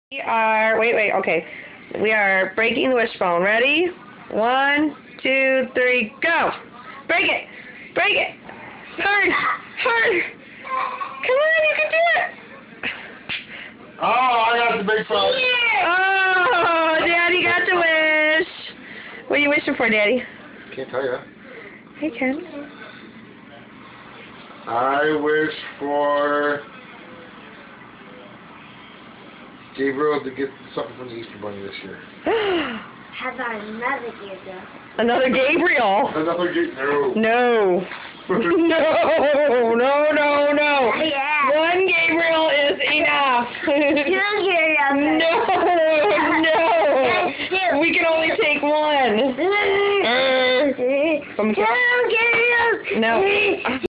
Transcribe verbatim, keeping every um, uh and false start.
We are, wait, wait, okay. We are breaking the wishbone. Ready? One, two, three, go! Break it! Break it! Hard! Hard! Come on, you can do it! Oh, I got the big frog. Oh, Daddy got the wish! What are you wishing for, Daddy? Can't tell you. Hey, Ken. I wish for Gabriel to get something from the Easter Bunny this year. How about another Gabriel? Another Gabriel? Another Gabriel. No. No, no, no, no. Yeah. One Gabriel is enough. Two Gabriels. No, no. We can only take one. Uh, Two Gabriels. no.